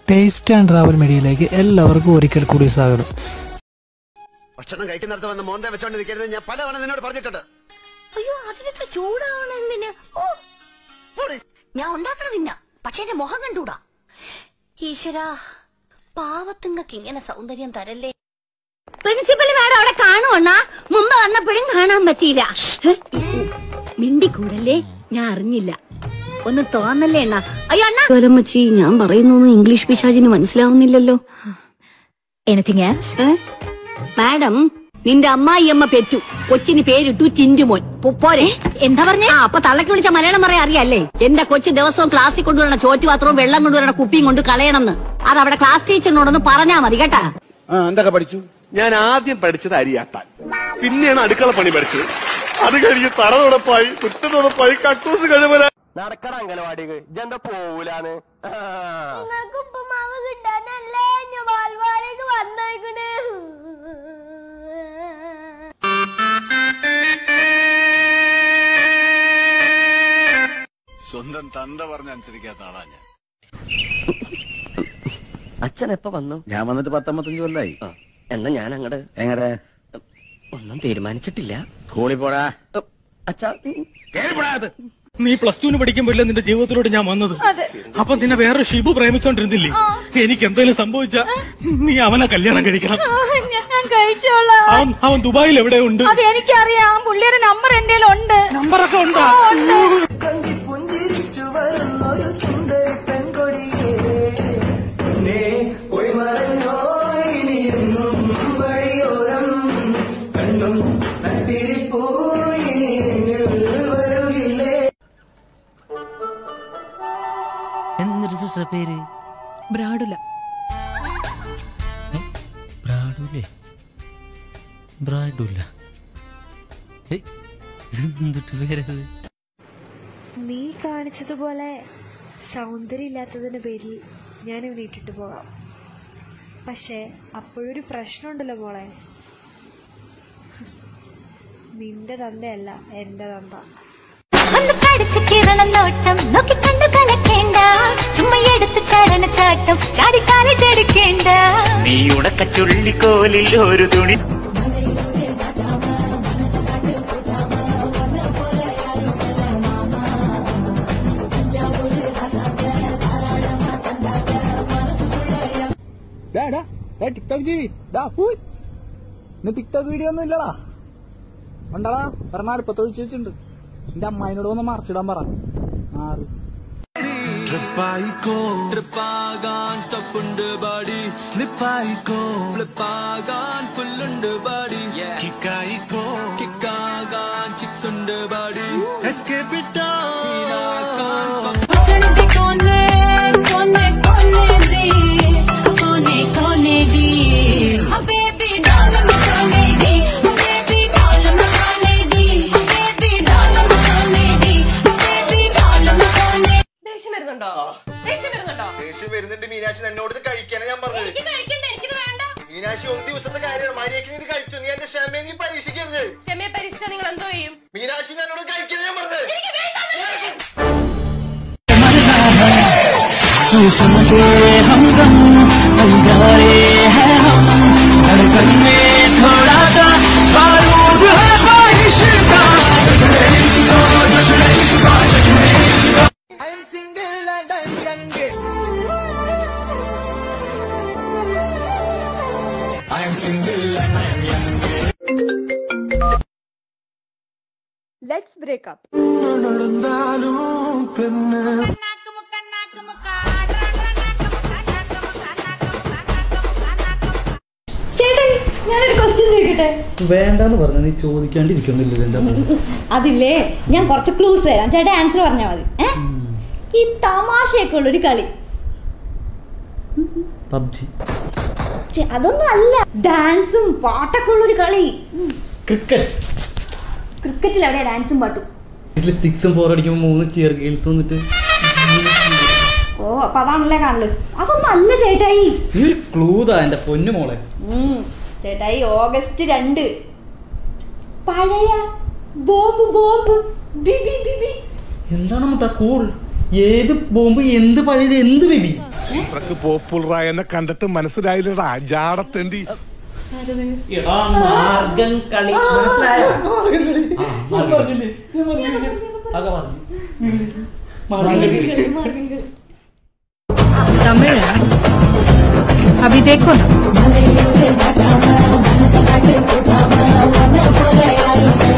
Taste and travel മീഡിയയിലേക്ക് എല്ലാവർക്കും ഒരിക്കൽ കൂടി സ്വാഗതം. ഭക്ഷണം കഴിക്കുന്നിടത്ത് വന്ന് മോന്തെ വെച്ചോണ്ടിരിക്കരുത്, ഞാൻ പലവണ നിന്നോട് പറഞ്ഞിട്ടുണ്ട്. അയ്യോ, അതിനൊക്കെ ചൂടാവണെന്തിന്? ഞാൻ ഉണ്ടാക്കണം തിന്ന, പക്ഷെ എന്റെ മുഖം കണ്ടൂടാ. ഈശ്വരാ, പാവത്തുങ്ങൾക്ക് ഇങ്ങനെ സൗന്ദര്യം തരല്ലേ. പ്രിൻസിപ്പൽ മാഡം അവിടെ കാണുവണ്ണ, മുമ്പ് വന്നപ്പോഴും കാണാൻ പറ്റിയില്ല. മിണ്ടിക്കൂടല്ലേ, ഞാൻ അറിഞ്ഞില്ല. ഒന്ന് തോന്നല്ലേ എണ്ണ. അയ്യോ അണ്ണ വലമ്മച്ചി, ഞാൻ പറയുന്നൊന്നും ഇംഗ്ലീഷ് പിശാചിന് മനസ്സിലാവുന്നില്ലല്ലോ. Anything else? മാഡം, നിന്റെ അമ്മായിയമ്മ പെറ്റു, കൊച്ചിന് പേരിട്ടു ടിന്റുമോൻ. പോരെ? എന്താ പറഞ്ഞ? അപ്പൊ തള്ളക്ക് വിളിച്ച മലയാളം പറയാൻ അറിയാല്ലേ? എന്റെ കൊച്ചു ദിവസവും ക്ലാസ്സിൽ കൊണ്ടുവരണ ചോറ്റുപാത്രവും വെള്ളം കൊണ്ടുവരണ കുപ്പിയും കൊണ്ട് കളയണമെന്ന്. അത് അവിടെ ക്ലാസ് ടീച്ചറിനോടൊന്ന് പറഞ്ഞാ മതി കേട്ടാ. എന്തൊക്കെ പഠിച്ചു? ഞാൻ ആദ്യം പഠിച്ചത് അരിയാട്ടാൻ, പിന്നെയാണ് അടുക്കള പണി പഠിച്ചത്. അത് കഴിഞ്ഞ് തറതുടപ്പായി, കുറ്റത്തുടപ്പായി, കക്കൂസ് കഴിവല. നടക്കണ അംഗനവാടികൾ ഇജെന്താ പോവൂലാന്ന്? ഉപ്പുമാവ് കിട്ടാനല്ലേ ഞാൻ ബാൽവാടിക്ക് വന്നേക്കണേ. സ്വന്തം തന്ത പറഞ്ഞനുസരിക്കാത്ത ആളാ ഞാൻ. അച്ഛൻ എപ്പ വന്നു? ഞാൻ വന്നിട്ട് 19 കൊല്ലായി. എന്നാ ഞാൻ അങ്ങട് എങ്ങടെ ഒന്നും തീരുമാനിച്ചിട്ടില്ല. സ്കൂളിൽ പോടാ. അച്ഛാ, നീ +2 പഠിക്കുമ്പോഴല്ലേ നിന്റെ ജീവിതത്തിലോട്ട് ഞാൻ വന്നത്. അപ്പൊ നിന്നെ വേറെ ഷിബു പ്രേമിച്ചോണ്ടിരുന്നില്ലേ? എനിക്ക് എന്തെങ്കിലും സംഭവിച്ച നീ അവനെ കല്യാണം കഴിക്കണം. ഞാൻ കഴിച്ചോളാം. അവൻ ദുബായിൽ എവിടെ ഉണ്ട്? അത് എനിക്കറിയാം. പുള്ളിയുടെ നമ്പർ എന്റെ ഉണ്ട്. നമ്പറൊക്കെ ഉണ്ടോ? എന്നൊരു സിസ്റ്റർ പേര് ബ്രാഡുല. ബ്രാഡുലേ? ബ്രാഡുല എന്തിട്ട് പേരത്? നീ കാണിച്ചതുപോലെ സൗന്ദര്യം ഇല്ലാത്തതിന്റെ പേരിൽ ഞാൻ ഇവനെ ഇട്ടിട്ട് പോകാം. പക്ഷെ അപ്പോഴൊരു പ്രശ്നമുണ്ടല്ലോ മോളെ. നിന്റെ തന്തയല്ല എന്റെ തന്ത. നീ ഉണക്ക ചുള്ളിക്കോലിൽ ഒരു തുണി. ടിക്ടോക്ക് ജീവി ടിക്ടോക്ക് വീഡിയോ ഒന്നും ഇല്ലടാ. ഉണ്ടാടാ, പറഞ്ഞ അടുപ്പത്ത് ഒഴിച്ചു വെച്ചിട്ടുണ്ട്. എന്റെ അമ്മായിനോട് ഒന്ന് മറച്ചിടാൻ പറ. ദേഷ്യം വരുന്നുണ്ട് മീനാക്ഷി, എന്നോട് കഴിക്കാനാ ഞാൻ പറഞ്ഞത്. മീനാക്ഷി, ഒരു ദിവസത്തെ കാര്യമാണ്. മര്യാദയ്ക്ക് നീ കഴിച്ചു. നീ എന്റെ ക്ഷമയെ നീ പരീക്ഷിക്കരുത്. ക്ഷമയെ പരീക്ഷിച്ചാൽ നിങ്ങൾ എന്തോ ചെയ്യും? മീനാക്ഷി, എന്നോട് കഴിക്കാൻ ഞാൻ പറഞ്ഞത്. Let's break up. ചേട്ടൻ, ഞാനൊരു ക്വസ്റ്റ്യൻ ചോദിക്കട്ടെ? വേണ്ടെന്ന് പറഞ്ഞു. നീ ചോദിക്കാണ്ടിരിക്കുന്നില്ല. അതില്ലേ, ഞാൻ കുറച്ച് ക്ലൂസ് തരാം, ചേട്ടൻ ആൻസർ പറഞ്ഞാൽ മതി. ഈ തമാശയൊക്കെ ഉള്ളൊരു കളി പബ്ജി? അതൊന്നും അല്ല. ഡാൻസും പാട്ടൊക്കെ ഉള്ളൊരു കളി. ക്രിക്കറ്റ്. ക്രിക്കറ്റിൽ എവിടെയാ ഡാൻസും പാട്ടും? 6 4 അടിക്കുമ്പോ 3 ചിയർ ഗേൾസ് വന്നിട്ട്. ഓ, അപ്പൊ അതാണല്ലേ കാണല്. അതൊന്നും അല്ല ചേട്ടായി. ഈ ഒരു ക്ലൂതാ എന്റെ പൊന്നു മോളെ. ചേട്ടായി, August 2 പഴയ ബോംബ് ബോംബ് ബിബി ബിബി. എന്താണ് മുട്ടാ കൂൾ? ഏത് ബോംബ് എന്ത് പഴയത് എന്ത് ബേബി ഇത്രക്ക് പോപ്പുലറായ എന്നെ കണ്ടിട്ട് മനസ്സിലായില്ലടാ ജാടത്തേണ്ടി മാർഗൻ കളി മനസ്സിലായോ തമിഴ് अभी देखो ना